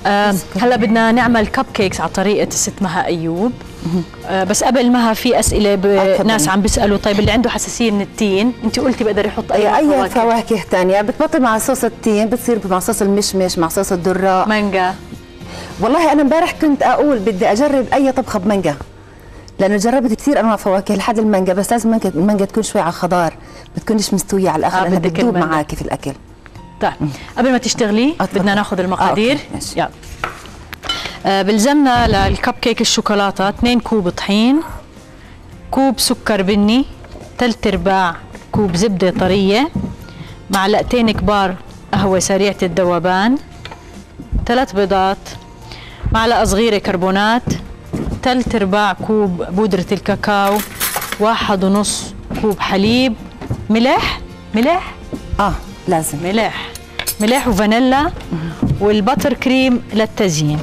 هلا بدنا نعمل كب كيكس على طريقه الست مها ايوب. بس قبل مها في اسئله ناس عم بيسالوا طيب اللي عنده حساسيه من التين انت قلتي بقدر يحط اي فواكه ثانيه بتبطل مع صوص التين، بتصير مع صوص المشمش، مع صوص الدراء، مانجا. والله انا امبارح كنت اقول بدي اجرب اي طبخه بمانجا، لانه جربت كثير انواع فواكه لحد المانجا، بس لازم المانجا تكون شوي على خضار، ما تكونش مستويه على الاخر لانها بتذوب معاكي في الاكل. طيب قبل ما تشتغلي بدنا ناخذ المقادير. يلا. بلزمنا للكب كيك الشوكولاته 2 كوب طحين، كوب سكر بني، 3/4 كوب زبده طريه، معلقتين كبار قهوه سريعه الذوبان، 3 بيضات، معلقه صغيره كربونات، 3/4 كوب بودره الكاكاو، 1.5 كوب حليب، ملح لازم ملح وفانيلا، والبتر كريم للتزيين.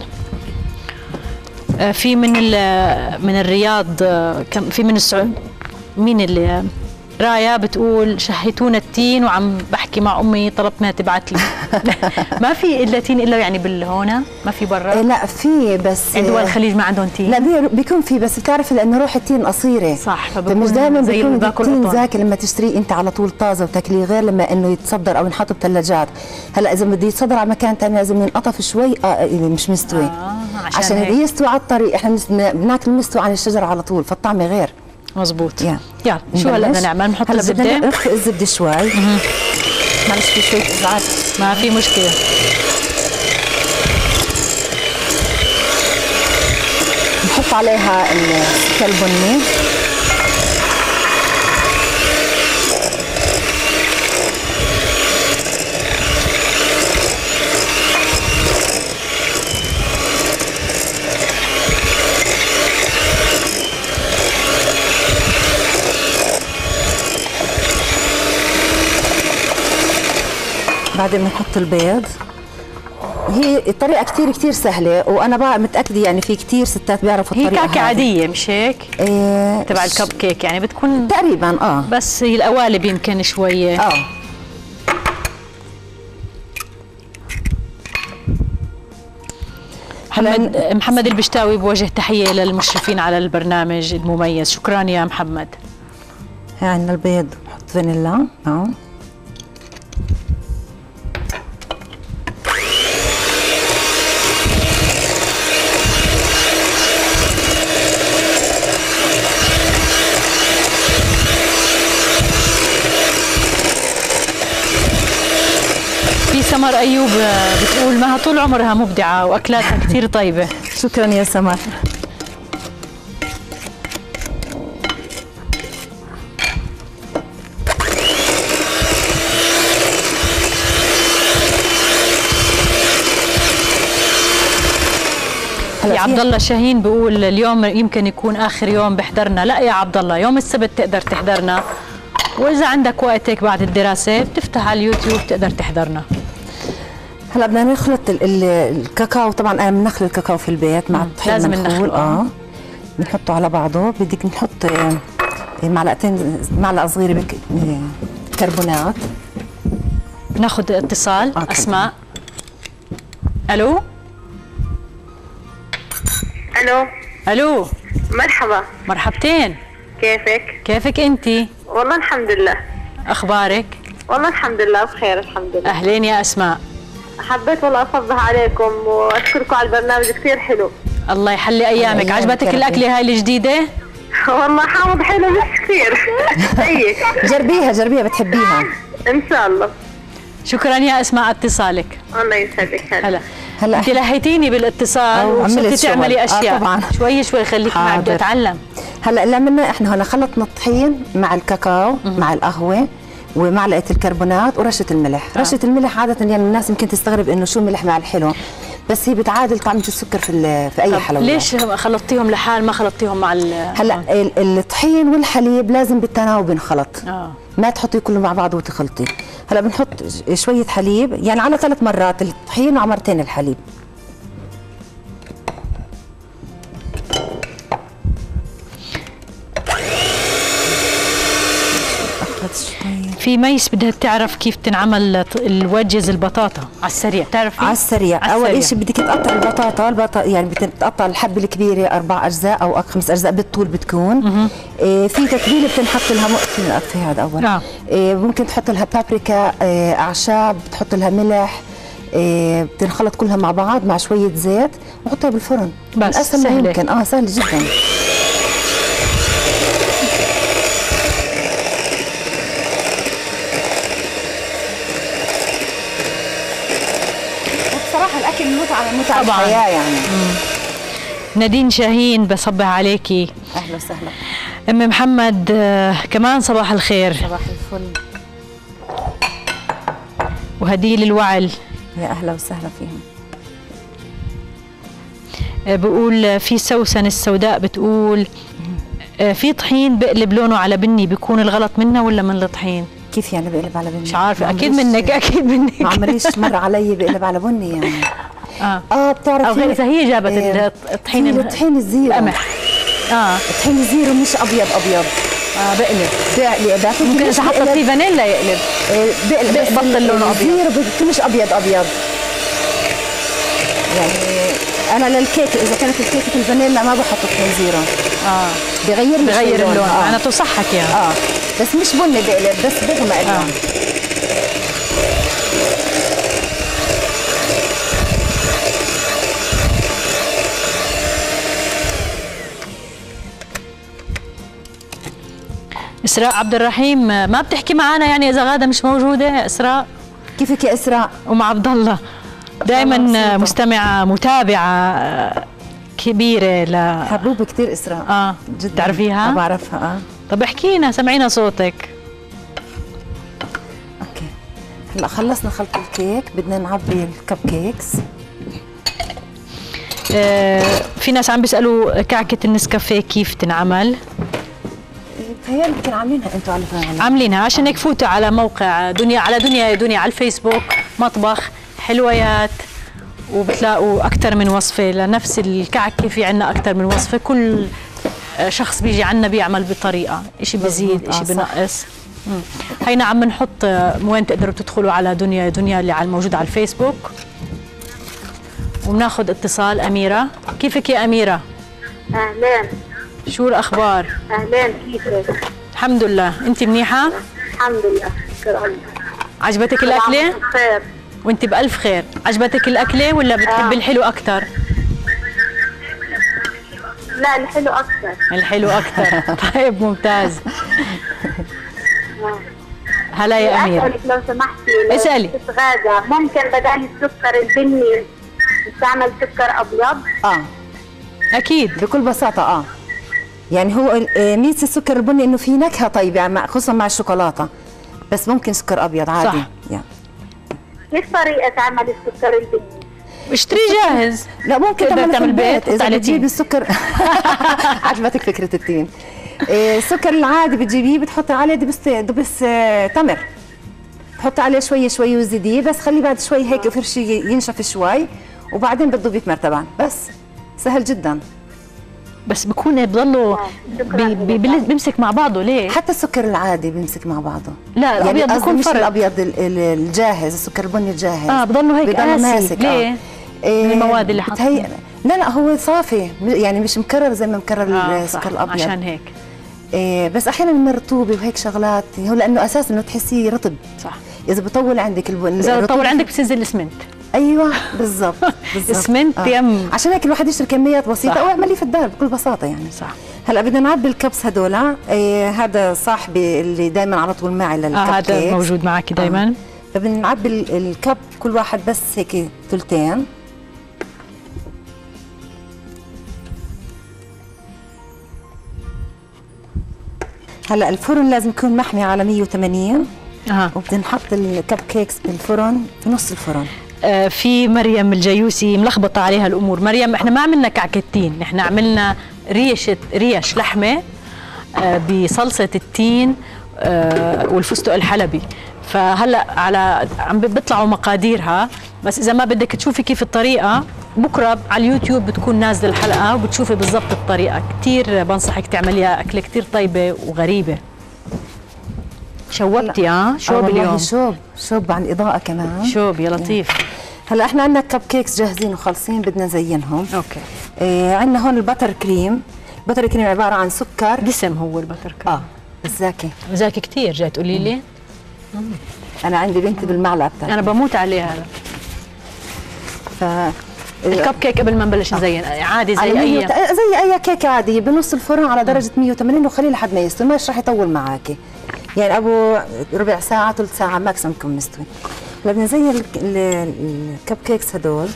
في من الرياض، في من السعودية، مين اللي رايا بتقول شهيتونا التين وعم بحكي مع امي طلبت منها تبعت لي. ما في الا تين الا يعني بالهنا ما في برا؟ لا في، بس عند دول الخليج ما عندهم تين. لا بيكون في، بس بتعرفي لانه روح التين قصيره صح، فمش دائما بيكون التين زاكي لما تشتريه انت على طول طازه وتاكليه، غير لما انه يتصدر او ينحط بثلاجات. هلا اذا بده يتصدر على مكان ثاني لازم ينقطف شوي مش مستوي عشان يستوي على الطريق. احنا بناكل مستوي عن الشجره على طول فالطعم غير. مزبوط. يلا شو هلا بدنا نعمل؟ نحط الزبده. هلا بدنا نخفق الزبده شوي. معلش في شوي ازعاج. ما في مشكله. نحط عليها السكر البني، بعدين بنحط البيض. هي الطريقه كثير سهله، وانا بقى متاكده يعني في كثير ستات بيعرفوا الطريقه. هي كعكه عاديه مش هيك؟ تبع الكب كيك يعني بتكون تقريبا بس هي القوالب يمكن شويه. محمد البشتاوي بوجه تحيه للمشرفين على البرنامج المميز. شكرا يا محمد. هي عندنا البيض، بحط فانيلا. سمر أيوب بتقول مها طول عمرها مبدعة وأكلاتها كثير طيبة. شكرا يا سمر. يا عبد الله شاهين بيقول اليوم يمكن يكون آخر يوم بحضرنا. لا يا عبد الله، يوم السبت تقدر تحضرنا، وإذا عندك وقت هيك بعد الدراسة بتفتح على اليوتيوب تقدر تحضرنا. هلا بدنا نخلط الكاكاو. طبعا انا بنخل الكاكاو في البيت مع الطحين. لازم نخله. بنحطه على بعضه. بدك نحط معلقه صغيره كربونات. ناخذ اتصال. اسماء. الو الو. مرحبا. مرحبتين. كيفك انتي؟ والله الحمد لله. اخبارك؟ والله الحمد لله بخير الحمد لله. اهلين يا اسماء. حبيت والله اصبح عليكم واشكركم على البرنامج كثير حلو. الله يحلي ايامك. عجبتك الاكله هاي الجديده؟ والله حامض حلو بس كثير. جربيها بتحبيها ان شاء الله. شكرا يا اسماء اتصالك. الله يسعدك. هلا انت لهيتيني بالاتصال وصرتي تعملي اشياء. طبعا شوي خليكي معي بدي اتعلم. هلا اللي عملنا احنا هلا خلطنا الطحين مع الكاكاو مع القهوه ومعلقه الكربونات ورشه الملح. رشه الملح عاده يعني الناس يمكن تستغرب انه شو ملح مع الحلو، بس هي بتعادل طعمه السكر في اي حلويات. ليش خلطتيهم لحال ما خلطتيهم مع هلا الطحين والحليب لازم بالتناوب ينخلط. ما تحطي كله مع بعض وتخلطي. هلا بنحط شويه حليب يعني على 3 مرات الطحين وعلى مرتين الحليب. في ميس بدها تعرف كيف تنعمل الوجز البطاطا على السريع، بتعرفي؟ على السريع. اول شيء بدك تقطع البطاطا يعني بتقطع الحبه الكبيره 4 اجزاء او 5 اجزاء بالطول بتكون. في تتبيله بتنحط لها فينا اطفي هذا اول. ممكن تحط لها بابريكا، اعشاب، بتحط لها ملح، بتنخلط كلها مع بعض مع شويه زيت وحطها بالفرن. بس اسهل ما يمكن. سهل جدا. بصراحه الاكل متعه الحياه يعني. نادين شاهين بصبح عليكي. اهلا وسهلا. ام محمد كمان صباح الخير. صباح الفل. وهديل الوعل، يا اهلا وسهلا فيهم. بقول في سوسن السوداء بتقول في طحين بقلب لونه على بني، بيكون الغلط منا ولا من الطحين؟ كيف يعني بقلب على بني؟ مش عارفه، اكيد منك اكيد منك. ما عمريش مر علي بقلب على بني يعني. بتعرفي او غير اذا هي جابت الطحين الزيرو قمح. الطحين الزيرو مش ابيض بقلب ممكن اذا حطت فيه فانيلا يقلب. بقلب بطل لونه ابيض. الزيرو مش ابيض يعني. انا للكيك اذا كانت الكيكه الفانيلا ما بحط طحين زيرو. بغير اللون. معناته صحك يعني. بس مش بني بقلب، بس بغمق اللون. إسراء عبد الرحيم ما بتحكي معنا يعني إذا غادة مش موجودة؟ إسراء كيفك يا إسراء؟ أم عبد الله دائما مستمعة متابعة كبيرة حبوبة كثير إسراء. جدا. تعرفيها؟ بعرفها. طب احكينا، سمعينا صوتك. اوكي هلا خلصنا خلط الكيك، بدنا نعبي الكب كيكس. في ناس عم بيسألوا كعكة النسكافيه كيف تنعمل؟ بتهيألي يمكن عاملينها انتم على فكرة. عاملينها، عشان هيك فوتوا على موقع دنيا على الفيسبوك مطبخ حلويات، وبتلاقوا أكثر من وصفة لنفس الكعكة. في عنا أكثر من وصفة، كل شخص بيجي عنا بيعمل بطريقة، إشي بزيد إشي بنقص. هينا عم نحط وين تقدروا تدخلوا على دنيا اللي موجودة على الفيسبوك، وبناخذ اتصال. أميرة، كيفك يا أميرة؟ أهلين. شو الأخبار؟ أهلين، كيفك؟ الحمد لله، أنت منيحة؟ الحمد لله، شكرا. عجبتك الأكلة؟ بخير. وأنت بألف خير. عجبتك الأكلة ولا بتحبي الحلو أكثر؟ لا، الحلو أكثر. الحلو أكثر. طيب ممتاز. هلا يا أميرة. أسألك لو سمحتي، اسألي. غادة، ممكن بدل السكر البني نستعمل سكر أبيض؟ أكيد بكل بساطة. يعني هو ميزة السكر البني إنه في نكهة طيبة يعني، خصوصا مع الشوكولاتة، بس ممكن سكر أبيض عادي. صح. يعني. كيف طريقة عمل السكر البني؟ اشتري جاهز. لا، ممكن تعمل في البيت إذا بتجيب بتجيب السكر. عجبتك فكرة التين. السكر العادي بتجيبيه بتحطي عليه دبس تمر، تحطي عليه شوي وزيديه، بس خليه بعد شوي هيك فرشي ينشف شوي، وبعدين بتضيفي مرتبان. بس سهل جدا. بس بكون بضله بيمسك مع بعضه. ليه؟ حتى السكر العادي بيمسك مع بعضه. لا، الابيض يعني بكون مش فرق. الابيض الجاهز، السكر البني الجاهز بضله هيك ماسك. ليه؟ من المواد اللي حطها. لا هو صافي يعني، مش مكرر زي ما مكرر السكر الابيض. عشان هيك. بس احيانا من رطوبه وهيك شغلات، هو لانه اساسا انه تحسيه رطب. صح. اذا بطول عندك اذا بطول عندك بتنزل الاسمنت. ايوه بالضبط. اسمنت يم. عشان هيك الواحد يشتري كميات بسيطه واعمليه في الدار بكل بساطه يعني. صح. هلا بدنا نعبي الكبس هدول. هذا صاحبي اللي دائما على طول معي للكب هذا كيكس. موجود معك دائما. فبدنا نعبي الكب كل واحد بس هيك ثلثين. هلا الفرن لازم يكون محمي على 180. وبدنا نحط الكب كيكس بالفرن في نص الفرن. في مريم الجيوسي ملخبطه عليها الامور. مريم، احنا ما عملنا كعكتين، احنا عملنا ريش لحمه بصلصه التين والفستق الحلبي. فهلا عم بيطلعوا مقاديرها، بس اذا ما بدك تشوفي كيف الطريقه بكره على اليوتيوب بتكون نازله الحلقه وبتشوفي بالضبط الطريقه. كثير بنصحك تعمليها، اكله كثير طيبه وغريبه. شوبتي شوب اليوم. شوب عن الاضاءه كمان. شوب يا لطيف. هلا احنا عندنا كب كيكس جاهزين وخالصين بدنا نزينهم. اوكي. عندنا هون البتر كريم. البتر كريم عباره عن سكر. دسم هو البتر كريم. بس زاكي. زاكي كثير. جاي تقولي لي؟ انا عندي بنتي بالمعلقه بتاعتي. انا بموت عليها هذا. الكب كيك قبل ما نبلش نزين عادي زي اي كيكه عاديه بنص الفرن على درجه 180 وخليه لحد ما يستوي، مش رح يطول معك يعني ابو ربع ساعه ثلث ساعه ماكسيموم يكون مستوي. هلا بدنا نزين الكب كيكس هدول.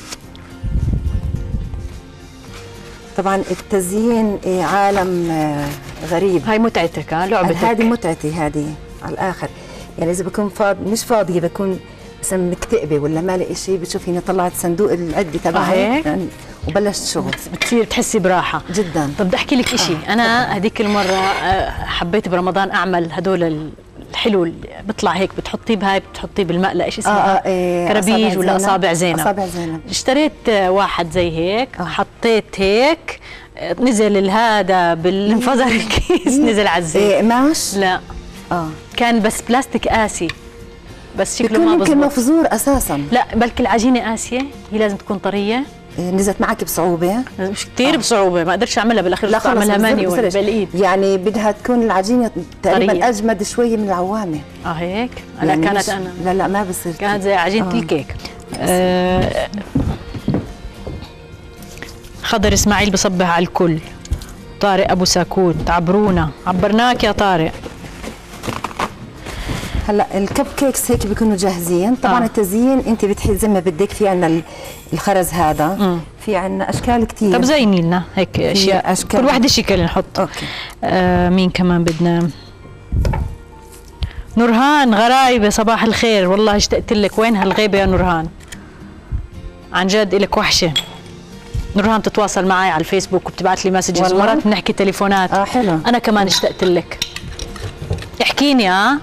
طبعا التزيين عالم غريب. هاي متعتك لعبتك. هذه متعتي هذه على الاخر، يعني اذا بكون مش فاضيه بكون مثلا مكتئبه ولا ما لاقي شيء بتشوفيني طلعت صندوق العده تبعي يعني وبلشت شغل بتصير تحسي براحه جدا. طب بدي احكي لك شيء. انا هذيك المره حبيت برمضان اعمل هدول الحلو اللي بيطلع هيك بتحطيه بهاي بتحطيه بالمقلة ايش اسمها؟ كرابيج ولا اصابع زينب. اصابع زينب. اشتريت واحد زي هيك حطيت هيك نزل هذا بالانفجر الكيس نزل على الزيت. ماش؟ لا كان بس بلاستيك قاسي بس شكله ما بزبط. يمكن مفزور اساسا. لا بلكي العجينه قاسيه هي لازم تكون طريه. نزلت معك بصعوبه؟ مش كثير بصعوبه ما قدرتش اعملها بالاخير. لا اعملها مانيوال بالايد. يعني بدها تكون العجينه تقريبا اجمد شويه من العوامه. هيك؟ يعني لا كانت انا لا ما بصير كانت زي عجينه الكيك. خضر اسماعيل بصبح على الكل. طارق ابو ساكوت عبرونا. عبرناك يا طارق. هلا الكب كيكس هيك بيكونوا جاهزين. طبعا التزيين انت بتحطي زي ما بدك. في عندنا الخرز هذا. في عندنا اشكال كثير. طب زيني لنا هيك اشياء كل وحده شكل نحط. اوكي. مين كمان بدنا؟ نورهان غرايبه صباح الخير. والله اشتقت لك. وين هالغيبه يا نورهان؟ عن جد لك وحشه. نورهان بتتواصل معي على الفيسبوك وبتبعت لي مسجز ومرات بنحكي تليفونات. حلو. انا كمان اشتقت لك. احكيني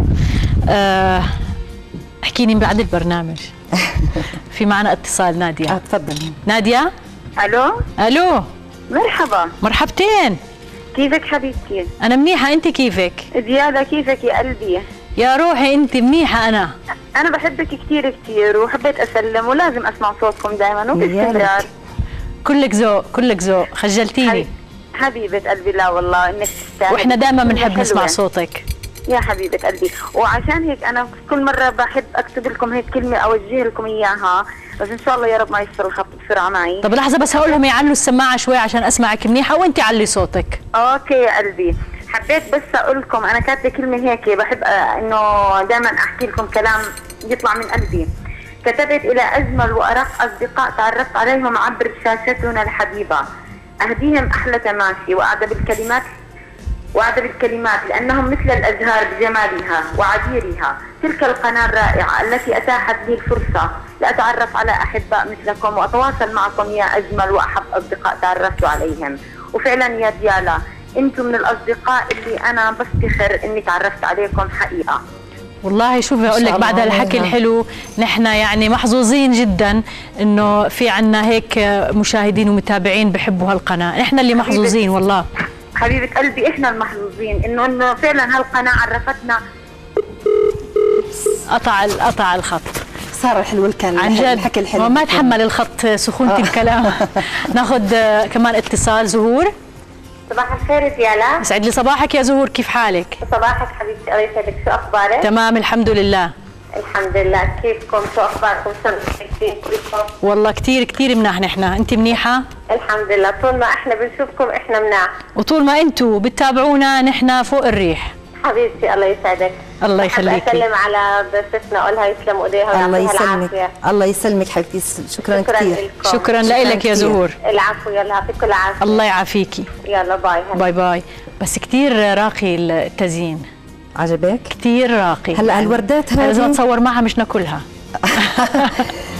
احكيني بعد البرنامج. في معنا اتصال. نادية. تفضلي. نادية. الو مرحبا. مرحبتين. كيفك حبيبتي؟ انا منيحة. انت كيفك؟ زيادة كيفك يا قلبي؟ يا روحي انت منيحة. انا بحبك كثير كثير وحبيت اسلم ولازم اسمع صوتكم دائما وباستمرار. كلك ذوق كلك ذوق. خجلتيني حبيبة قلبي. لا والله انك تستاهلي واحنا دائما بنحب نسمع صوتك يا حبيبة قلبي. وعشان هيك أنا كل مرة بحب أكتب لكم هيك كلمة أوجه لكم إياها بس إن شاء الله يا رب ما يصير الخط بسرعة معي. طب لحظة بس هقول لهم يعلوا السماعة شوي عشان أسمعك منيحة وأنت علي صوتك. أوكي يا قلبي. حبيت بس أقول لكم أنا كاتبة كلمة هيك بحب إنه دائما أحكي لكم كلام يطلع من قلبي. كتبت إلى أجمل وأرق أصدقاء تعرفت عليهم عبر شاشتنا الحبيبة. أهديهم أحلى تماشي وأعدى بالكلمات لأنهم مثل الأزهار بجمالها وعبيرها. تلك القناة الرائعة التي أتاحت لي الفرصة لأتعرف على أحباء مثلكم وأتواصل معكم يا أجمل وأحب أصدقاء تعرفت عليهم. وفعلا يا ديالا أنتم من الأصدقاء اللي أنا بفتخر إني تعرفت عليكم حقيقة. والله شوفي اقول لك بعد هالحكي الحلو نحن يعني محظوظين جدا انه في عنا هيك مشاهدين ومتابعين بحبوا هالقناه. نحن اللي محظوظين والله حبيبه قلبي. احنا المحظوظين انه فعلا هالقناه عرفتنا. قطع الخط. صار الحلو كان عن جد الحكي الحلو ما تحمل الخط سخونه الكلام. ناخذ كمان اتصال. زهور. صباح الخير ديالا. يسعد لي صباحك يا زهور. كيف حالك؟ صباحك حبيبتي. الله يسعدك. شو اخبارك؟ تمام الحمد لله. الحمد لله. كيفكم؟ شو اخباركم؟ شو كلكم؟ والله كثير مناح. نحن انت منيحه؟ الحمد لله. طول ما احنا بنشوفكم احنا مناح وطول ما انتم بتتابعونا نحن فوق الريح. حبيبتي الله يسعدك. الله يخليكي. اسلم على ضيفتنا اقولها يسلم ايديها الله يسلمك. الله يسلمك حبيبتي. شكرا كثير. شكرا لك يا زهور. العفو. يلا يعطيك العافيه. الله يعافيكي. يلا باي. باي باي. بس كثير راقي التزيين. عجبك؟ كثير راقي. هلا الوردات هذه لازم اتصور معها مش ناكلها.